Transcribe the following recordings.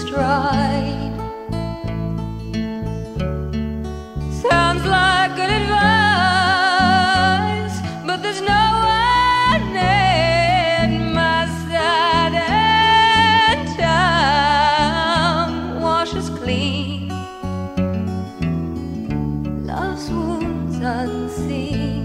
stride. Sounds like good advice, but there's no one at my side, and time washes clean love's wounds unseen.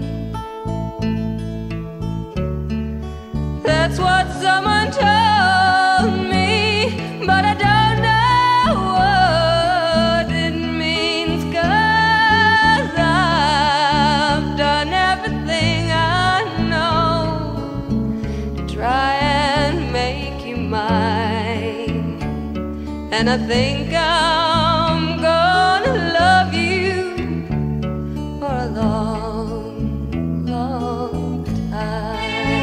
That's what someone told me, but I don't know what it means, 'cause I've done everything I know to try and make you mine. And I think I'm gonna love you for a long, long time.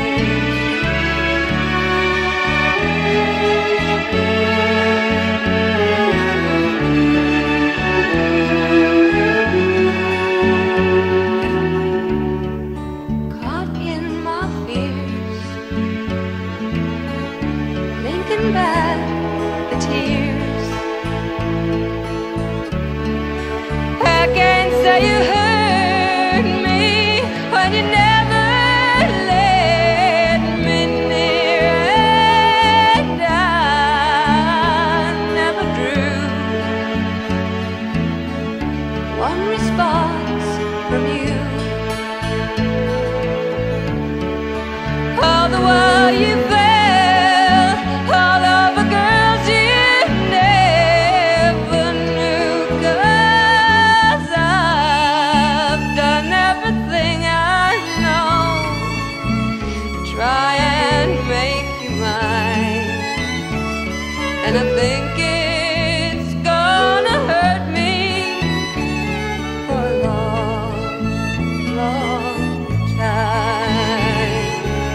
Back the tears, I can't say you hurt me when you never let me near, and I never drew one response from you. All the while you try and make you mine, and I think it's gonna hurt me for a long, long time.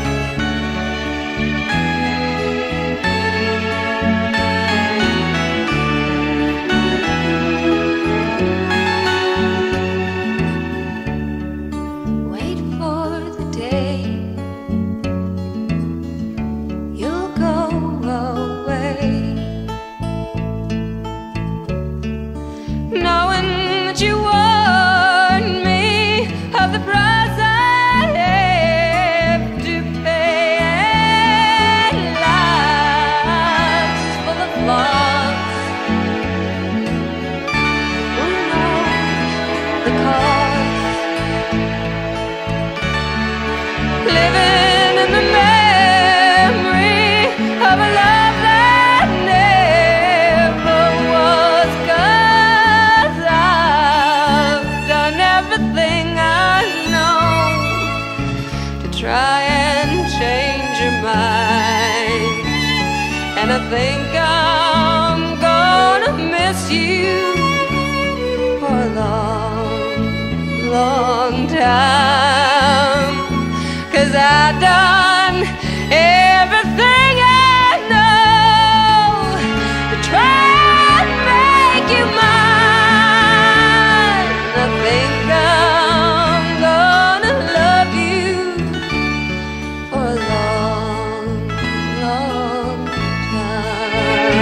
Wait for the day knowing that you warned me of the price I have to pay, and life's full of flaws. Who knows the cause? Living in the memory of a love that never was, 'cause I've done everything I know to try and change your mind, and I think I'm gonna miss you for a long, long time, 'cause I've done everything I know to try and make you mine. I think I'm gonna love you for a long, long time.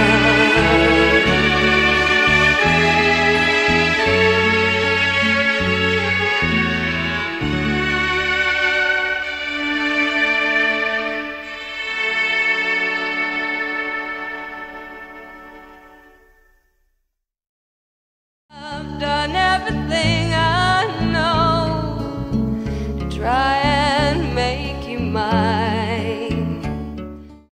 I've done everything